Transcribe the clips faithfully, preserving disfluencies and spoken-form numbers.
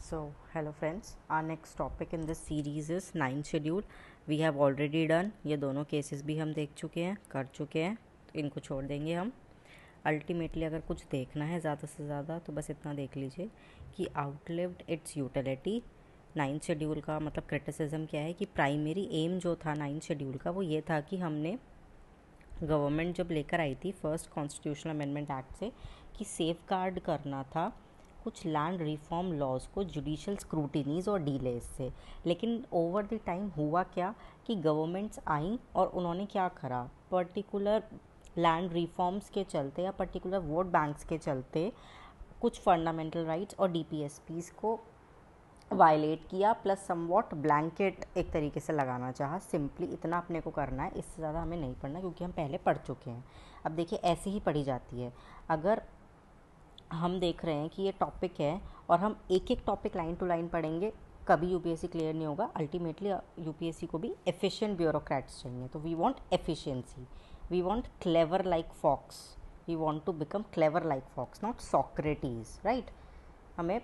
So, hello friends, our next topic in this series is ninth schedule. We have already done, ये दोनों cases भी हम देख चुके हैं, कर चुके हैं, तो इनको छोड़ देंगे हम. अल्टीमेटली अगर कुछ देखना है ज़्यादा से ज़्यादा तो बस इतना देख लीजिए कि outlived its utility. Ninth schedule का मतलब क्रिटिसिज्म क्या है कि प्राइमरी एम जो था नाइन्थ शेड्यूल का वो ये था कि हमने गवर्नमेंट जब लेकर आई थी फर्स्ट कॉन्स्टिट्यूशनल अमेंडमेंट एक्ट से कि सेफ गार्ड करना था कुछ लैंड रिफॉर्म लॉज को जुडिशल स्क्रूटिनीज और डीलेज से. लेकिन ओवर द टाइम हुआ क्या कि गवर्नमेंट्स आई और उन्होंने क्या करा, पर्टिकुलर लैंड रिफॉर्म्स के चलते या पर्टिकुलर वोट बैंक्स के चलते कुछ फंडामेंटल राइट्स और डीपीएसपीज को वायलेट किया, प्लस समवॉट ब्लैंकेट एक तरीके से लगाना चाहा. सिंपली इतना अपने को करना है, इससे ज़्यादा हमें नहीं पढ़ना क्योंकि हम पहले पढ़ चुके हैं. अब देखिए ऐसे ही पढ़ी जाती है. अगर हम देख रहे हैं कि ये टॉपिक है और हम एक एक टॉपिक लाइन टू लाइन पढ़ेंगे, कभी यूपीएससी क्लियर नहीं होगा. अल्टीमेटली यूपीएससी को भी एफिशिएंट ब्यूरोक्रेट्स चाहिए. तो we want efficiency, we want clever like fox, we want to become clever like fox, not Socrates, right. हमें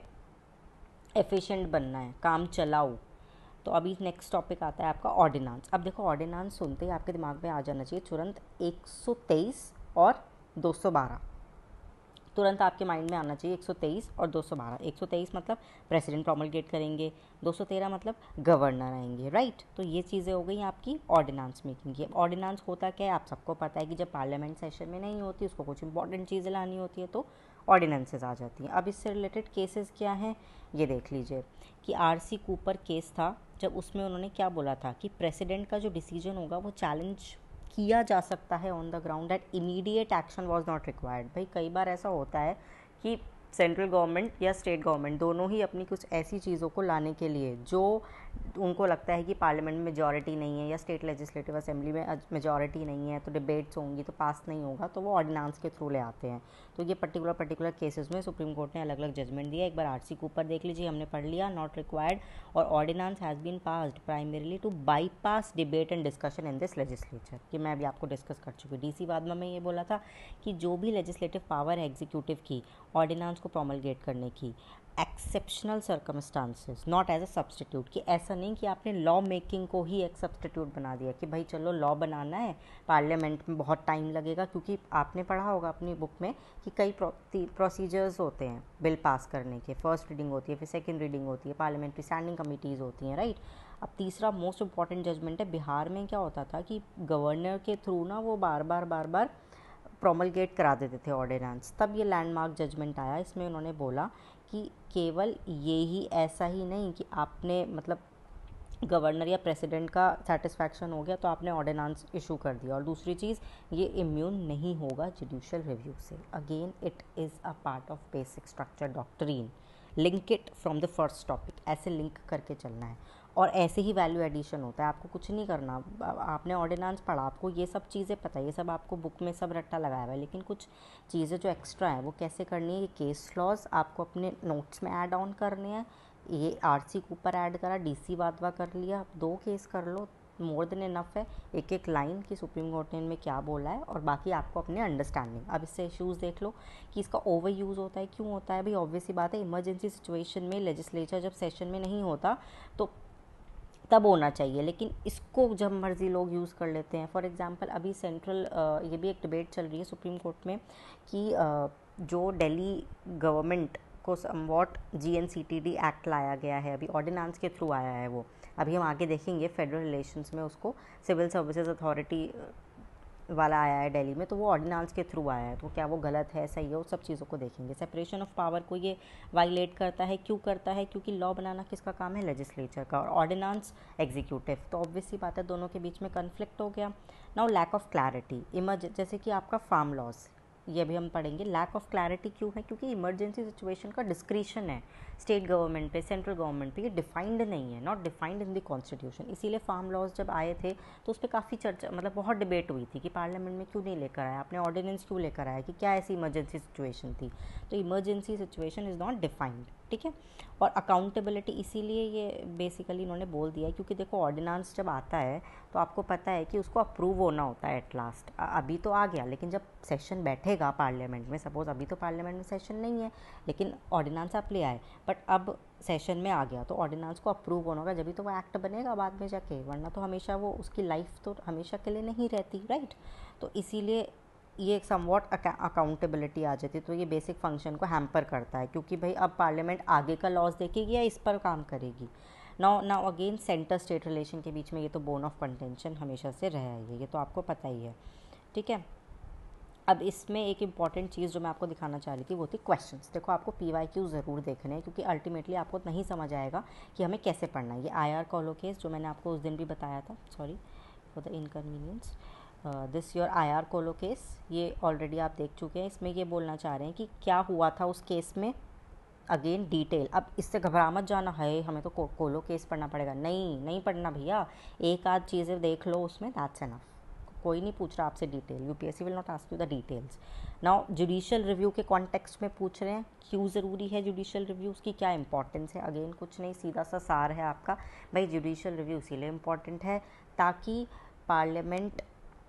एफिशिएंट बनना है, काम चलाओ. तो अभी नेक्स्ट टॉपिक आता है आपका ऑर्डिनेंस. अब देखो ऑर्डिनेंस सुनते ही आपके दिमाग में आ जाना चाहिए तुरंत एक सौ तेईस और दो सौ बारह. तुरंत आपके माइंड में आना चाहिए एक सौ तेईस और दो सौ बारह. एक सौ तेईस मतलब प्रेसिडेंट प्रोमलगेट करेंगे, दो सौ तेरह मतलब गवर्नर आएंगे, राइट. तो ये चीज़ें हो गई आपकी ऑर्डिनेंस मेकिंग की. ऑर्डिनेंस होता क्या है आप सबको पता है कि जब पार्लियामेंट सेशन में नहीं होती, उसको कुछ इंपॉर्टेंट चीज़ें लानी होती है तो ऑर्डिनेंसेस आ जाती हैं. अब इससे रिलेटेड केसेस क्या हैं ये देख लीजिए कि आरसी कूपर केस था. जब उसमें उन्होंने क्या बोला था कि प्रेसिडेंट का जो डिसीजन होगा वो चैलेंज किया जा सकता है on the ground that immediate action was not required. भाई कई बार ऐसा होता है कि सेंट्रल गवर्नमेंट या स्टेट गवर्नमेंट दोनों ही अपनी कुछ ऐसी चीज़ों को लाने के लिए जो उनको लगता है कि पार्लियामेंट में मेजॉरिटी नहीं है या स्टेट लेजिस्लेटिव असेंबली में मेजॉरिटी नहीं है तो डिबेट्स होंगी तो पास नहीं होगा, तो वो ऑर्डिनेंस के थ्रू ले आते हैं. तो ये पर्टिकुलर पर्टिकुलर केसेस में सुप्रीम कोर्ट ने अलग अलग जजमेंट दिया. एक बार आरसी कूपर देख लीजिए, हमने पढ़ लिया, नॉट रिक्वायर्ड. और ordinance has been passed primarily to bypass debate and discussion in this legislature. कि मैं अभी आपको डिस्कस कर चुकी. डीसी वादमा में ये बोला था कि जो भी लेजिस्लेटिव पावर है एग्जीक्यूटिव की ऑर्डिनेंस को प्रोमलगेट करने की, exceptional circumstances not as a substitute. कि ऐसा नहीं कि आपने लॉ मेकिंग को ही एक सब्सटीट्यूट बना दिया कि भाई चलो लॉ बनाना है, पार्लियामेंट में बहुत टाइम लगेगा. क्योंकि आपने पढ़ा होगा अपनी बुक में कि कई प्रोसीजर्स होते हैं बिल पास करने के. फर्स्ट रीडिंग होती है, फिर सेकेंड रीडिंग होती है, पार्लियामेंट्री स्टैंडिंग कमिटीज़ होती हैं, राइट. अब तीसरा मोस्ट इंपॉर्टेंट जजमेंट है. बिहार में क्या होता था कि गवर्नर के थ्रू ना वो बार बार बार बार प्रोमलगेट करा देते थे ऑर्डिनेंस. तब ये लैंडमार्क जजमेंट आया. इसमें उन्होंने बोला कि केवल ये ही ऐसा ही नहीं कि आपने मतलब गवर्नर या प्रेसिडेंट का सेटिस्फैक्शन हो गया तो आपने ऑर्डिनेंस इशू कर दिया. और दूसरी चीज़, ये इम्यून नहीं होगा जुडिशियल रिव्यू से. Again it is a part of basic structure doctrine. Link it from the first topic, ऐसे लिंक करके चलना है. और ऐसे ही वैल्यू एडिशन होता है. आपको कुछ नहीं करना, आपने ऑर्डिनेंस पढ़ा, आपको ये सब चीज़ें पता है, ये सब आपको बुक में सब रट्टा लगाया हुआ है. लेकिन कुछ चीज़ें जो एक्स्ट्रा हैं वो कैसे करनी है, ये केस लॉज आपको अपने नोट्स में ऐड ऑन करने हैं. ये आरसी कूपर ऐड करा, डीसी वादवा कर लिया, दो केस कर लो, मोर देन इनफ है. एक एक लाइन की सुप्रीम कोर्ट ने इनमें क्या बोला है और बाकी आपको अपने अंडरस्टैंडिंग. अब इससे इश्यूज़ देख लो कि इसका ओवर यूज़ होता है. क्यों होता है भाई? ऑब्वियस सी बात है, इमरजेंसी सिचुएशन में लेजिस्लेचर जब सेशन में नहीं होता तो तब होना चाहिए. लेकिन इसको जब मर्जी लोग यूज़ कर लेते हैं. फॉर एग्जांपल अभी सेंट्रल ये भी एक डिबेट चल रही है सुप्रीम कोर्ट में कि जो दिल्ली गवर्नमेंट को समवॉट जीएनसीटीडी एक्ट लाया गया है, अभी ऑर्डिनेंस के थ्रू आया है वो. अभी हम आगे देखेंगे फेडरल रिलेशंस में उसको सिविल सर्विसेज अथॉरिटी वाला आया है दिल्ली में, तो वो ऑर्डिनेंस के थ्रू आया है. तो क्या वो गलत है, सही है, वो सब चीज़ों को देखेंगे. सेपरेशन ऑफ पावर को ये वायलेट करता है. क्यों करता है? क्योंकि लॉ बनाना किसका काम है? लेजिस्लेचर का, और ऑर्डिनेंस एग्जीक्यूटिव. तो ऑब्वियस सी बात है दोनों के बीच में कन्फ्लिक्ट हो गया. Now lack of clarity. Emerge जैसे कि आपका फार्म लॉज, ये भी हम पढ़ेंगे. लैक ऑफ क्लैरिटी क्यों है? क्योंकि इमरजेंसी सिचुएशन का डिस्क्रिशन है स्टेट गवर्नमेंट पे, सेंट्रल गवर्नमेंट पे. ये डिफाइंड नहीं है, not defined in the constitution. इसीलिए फार्म लॉज जब आए थे तो उस पर काफ़ी चर्चा, मतलब बहुत डिबेट हुई थी कि पार्लियामेंट में क्यों नहीं लेकर आया, आपने ऑर्डिनेंस क्यों लेकर आया, कि क्या ऐसी इमरजेंसी सिचुएशन थी. तो emergency situation is not defined, ठीक है। और अकाउंटेबिलिटी इसीलिए ये बेसिकली इन्होंने बोल दिया है क्योंकि देखो ऑर्डिनेंस जब आता है तो आपको पता है कि उसको अप्रूव होना होता है एट लास्ट। अभी तो आ गया, लेकिन जब सेशन बैठेगा पार्लियामेंट में, सपोज अभी तो पार्लियामेंट में सेशन नहीं है लेकिन ऑर्डिनेंस आप ले आए, बट अब सेशन में आ गया तो ऑर्डिनेंस को अप्रूव होना होगा, जब भी तो वो एक्ट बनेगा बाद में जाके, वरना तो हमेशा वो उसकी लाइफ तो हमेशा के लिए नहीं रहती, राइट। तो इसीलिए ये एक समवॉट अकाउंटेबिलिटी आ जाती है। तो ये बेसिक फंक्शन को हैम्पर करता है क्योंकि भाई अब पार्लियामेंट आगे का लॉज देखेगी या इस पर काम करेगी। Now now again centre state relation के बीच में ये तो बोन ऑफ कंटेंशन हमेशा से रहा है, ये तो आपको पता ही है, ठीक है। अब इसमें एक इम्पॉर्टेंट चीज़ जो मैं आपको दिखाना चाह रही थी वो थी क्वेश्चंस। देखो आपको पी वाई क्यू ज़रूर देखने हैं क्योंकि अल्टीमेटली आपको नहीं समझ आएगा कि हमें कैसे पढ़ना है। ये आई आर कॉलो केस जो मैंने आपको उस दिन भी बताया था, sorry for the inconvenience, this your I R Coelho case, ये ऑलरेडी आप देख चुके हैं। इसमें ये बोलना चाह रहे हैं कि क्या हुआ था उस केस में, अगेन डिटेल। अब इससे घबरा मत जाना है हमें तो को, कोलो केस पढ़ना पड़ेगा, नहीं नहीं पढ़ना भैया, एक आध चीज़ें देख लो उसमें, दैट्स एनफ। कोई नहीं पूछ रहा आपसे detail, UPSC will not ask you the details. Now judicial review के कॉन्टेक्स्ट में पूछ रहे हैं क्यों ज़रूरी है जुडिशियल रिव्यू, उसकी क्या इंपॉर्टेंस है। अगेन कुछ नहीं, सीधा सा सार है आपका, भाई जुडिशियल रिव्यू इसीलिए इम्पॉर्टेंट है ताकि पार्लियामेंट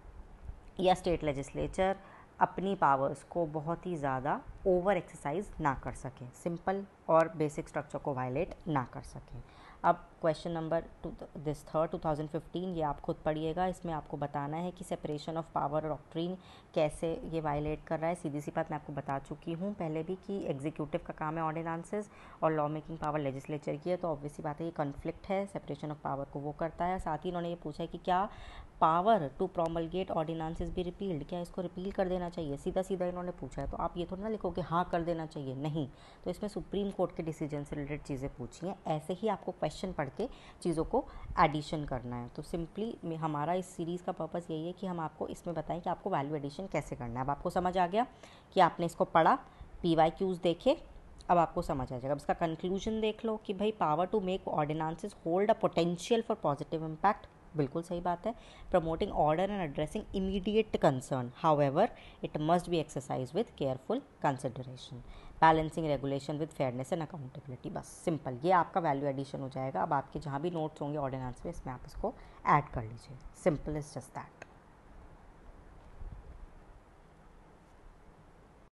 या स्टेट लेजिस्लेचर अपनी पावर्स को बहुत ही ज़्यादा ओवर एक्सरसाइज ना कर सकें, सिंपल और बेसिक स्ट्रक्चर को वायलेट ना कर सकें। अब question number two this third two thousand fifteen, ये आप खुद पढ़िएगा। इसमें आपको बताना है कि सेपरेशन ऑफ पावर डॉक्ट्रिन कैसे ये वायलेट कर रहा है। सीधी सी बात मैं आपको बता चुकी हूँ पहले भी कि एग्जीक्यूटिव का काम है ऑर्डिनेंसेस और लॉ मेकिंग पावर लेजिस्लेचर की है, तो ऑब्वियसली बात है ये कॉन्फ्लिक्ट है, सेपरेशन ऑफ पावर को वो करता है। साथ ही इन्होंने ये पूछा है कि क्या पावर टू प्रोमलगेट ऑर्डिनेंसेस भी रिपील्ड, क्या इसको रिपील कर देना चाहिए, सीधा सीधा इन्होंने पूछा है। तो आप ये थोड़ा ना लिखो कि हाँ कर देना चाहिए, नहीं, तो इसमें सुप्रीम कोर्ट के डिसीजन से रिलेटेड चीज़ें पूछी हैं। ऐसे ही आपको क्वेश्चन पढ़ के चीज़ों को एडिशन करना है। तो सिंपली हमारा इस सीरीज़ का पर्पस यही है कि हम आपको इसमें बताएं कि आपको वैल्यू एडिशन कैसे करना है। अब आपको समझ आ गया कि आपने इसको पढ़ा, पी वाई क्यूज़ देखे, अब आपको समझ आ जाएगा। अब इसका कंक्लूजन देख लो कि भाई power to make ordinances hold a potential for positive impact, बिल्कुल सही बात है। Promoting order and addressing immediate concern, however it must be exercise with careful consideration, balancing regulation with fairness and accountability. बस simple, ये आपका value addition हो जाएगा। अब आपके जहाँ भी नोट्स होंगे ऑर्डिनेंस में, इसमें आप इसको ऐड कर लीजिए, सिंपल इज जस्ट दैट।